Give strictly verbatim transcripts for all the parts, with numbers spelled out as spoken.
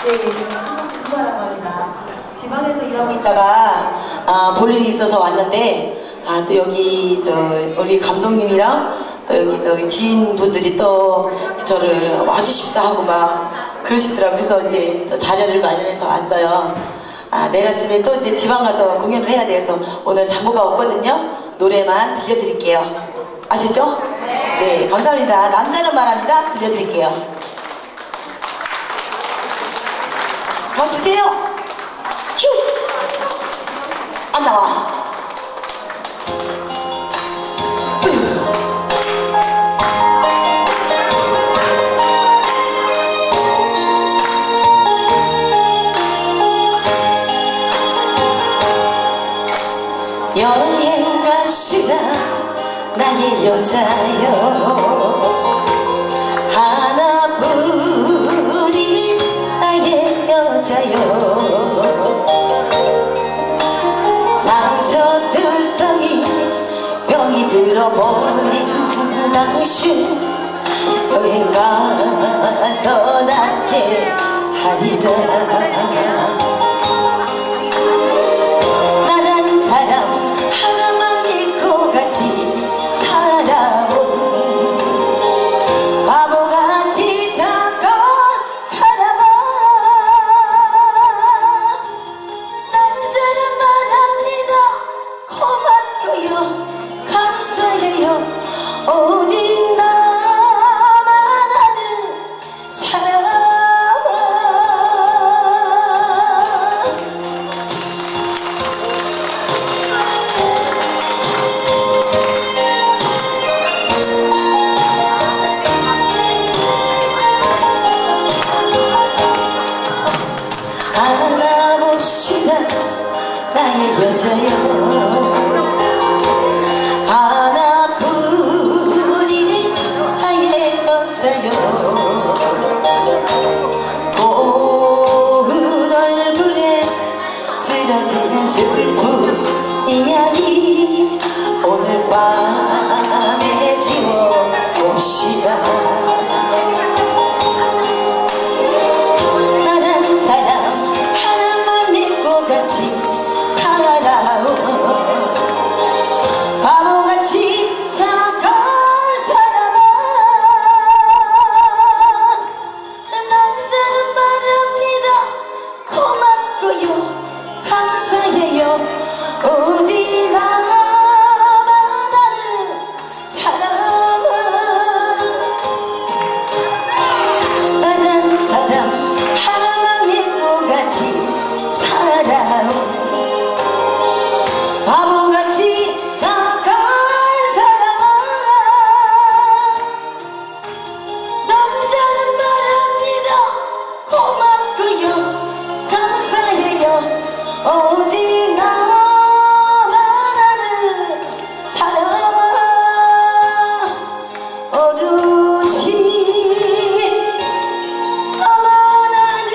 지방에서 일하고 있다가 아, 볼 일이 있어서 왔는데 아, 또 여기 저 우리 감독님이랑 또 여기 저 지인분들이 또 저를 와주십사 하고 막 그러시더라고요. 그래서 이제 또 자료를 마련해서 왔어요. 아, 내일 아침에 또 이제 지방 가서 공연을 해야 돼서 오늘 장보가 없거든요. 노래만 들려드릴게요. 아셨죠? 네, 감사합니다. 남자는 말합니다. 들려드릴게요. 뭐 주세요. 휴! 안 나와. 여행 갑시다. 나의 여자여. 하나뿐인 나의 여자여. 상처투성이 병이 들어버린 당신 여행 가서 낫게 하리다. 나란 사람 하나만 믿고 같이 살아온 바보같이 착한 사람아. 남자는 말합니다. 고맙고요 감사해요. 오직 나만 아는 사람아. 알아봅시다. 나의 여자여. 하나뿐인 나의 여자여. 고운 얼굴에 쓰러진 슬픈 이야기 오늘 밤에 지워봅시다. 나란 사람 하나만 믿고 같이 살아온 바보같이 착한 사람아. 남자는 말합니다. 고맙고요 감사해요. 오직 나만 아는 사람아. 나란 사람 하나만 믿고 같이 살아온 바보같이 착한 사람아. 남자는 말합니다. 고맙고요 감사해요. 오직 나만 아는 사람아. 오로지 나만 아는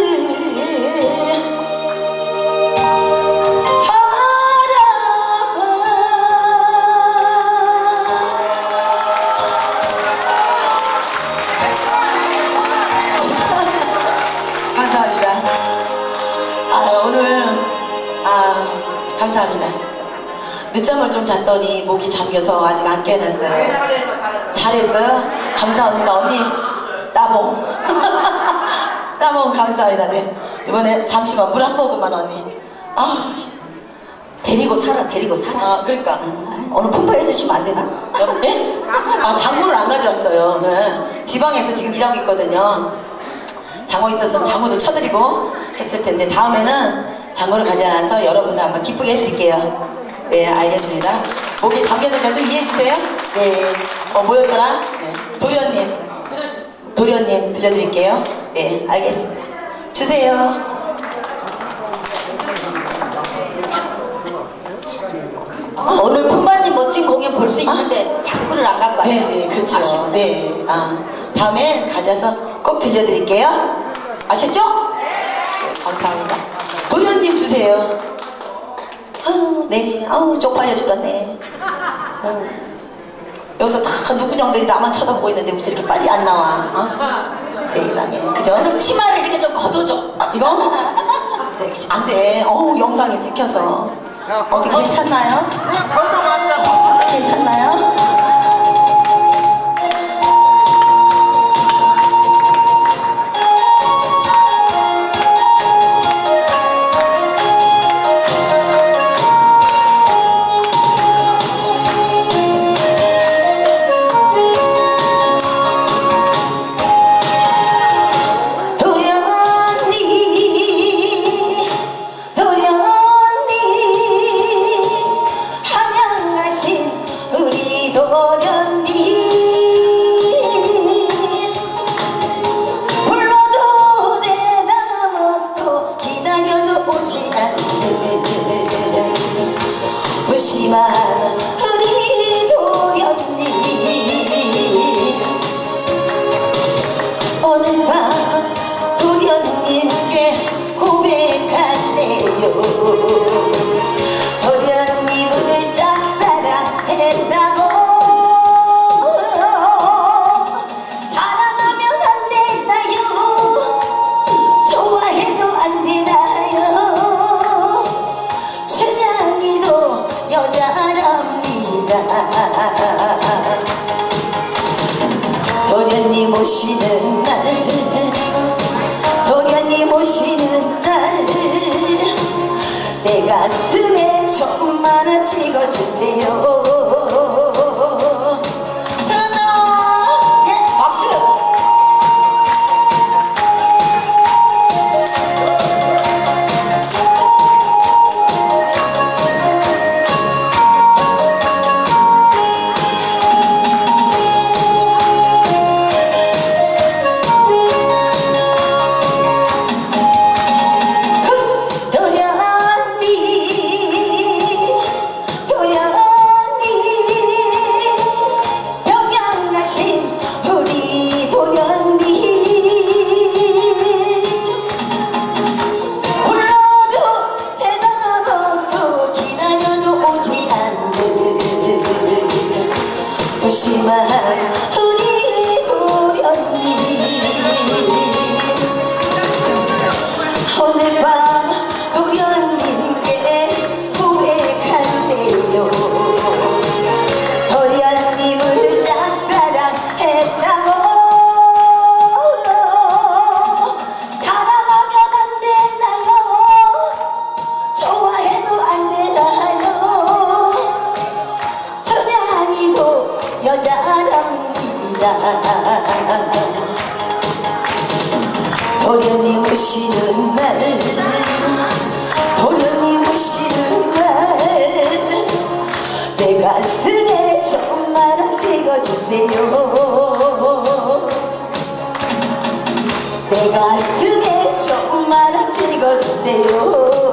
감사합니다. 아, 오늘 아 감사합니다. 늦잠을 좀 잤더니 목이 잠겨서 아직 안 깨어났어요. 잘했어, 잘했어. 잘했어요? 감사합니다. 언니 따봉. 따봉 감사합니다. 네. 이번에 잠시만 물 한 모금만 언니. 아 데리고 살아, 데리고 살아. 아, 그러니까. 응. 오늘 풍부해 주시면 안 되나? 여러분, 네? 아, 장모를 안 가져왔어요. 네. 지방에서 지금 일하고 있거든요. 장모 있었으면 장모도 쳐드리고 했을 텐데, 다음에는 장모를 가져와서 여러분들 한번 기쁘게 해드릴게요. 네, 알겠습니다. 목이 잠겨서 좀 이해해주세요. 네. 어, 뭐였더라? 네. 도련님. 도련님 들려드릴게요. 네, 알겠습니다. 주세요. 어, 오늘 품바님 멋진 공연 볼 수 있는데 장구를 안 갖고 왔어요. 네네, 그렇죠. 아쉽네. 네. 아, 다음에 가져서 꼭 들려드릴게요. 아셨죠? 네, 감사합니다. 도련님 주세요. 아우, 네. 아우, 쪽팔려 죽겠네. 아우. 여기서 다 누구정들이 나만 쳐다보고 있는데 왜 이렇게 빨리 안 나와? 어? 세상에. 그죠? 그럼 치마를 이렇게 좀 걷어줘. 이거? 섹시. 안 돼. 어우, 영상에 찍혀서. 어디 괜찮나요? 괜찮나요? 무심한 우리 도련님 오늘 밤 도련님께 고백할래요. 도련님을 짝사랑했다고 사랑하면 안 되나요? 좋아해도 안 되나요? 춘향이도 여자랍니다. 도련님 오시는 날 도련님 오시는 날 내 가슴에 좀만 찍어주세요. 잘한다. 예, 박수. 무심한 우리 도련님 오늘 밤 도련님께 고백할래요. 도련님을 짝사랑했다고 사랑하면 안 되나요? 좋아해도 안 되나요? 춘향이도 여자랍니다. 도련님 오시는 날 도련님 오시는 날 내 가슴에 좀만 찍어주세요. 내 가슴에 좀만 찍어주세요.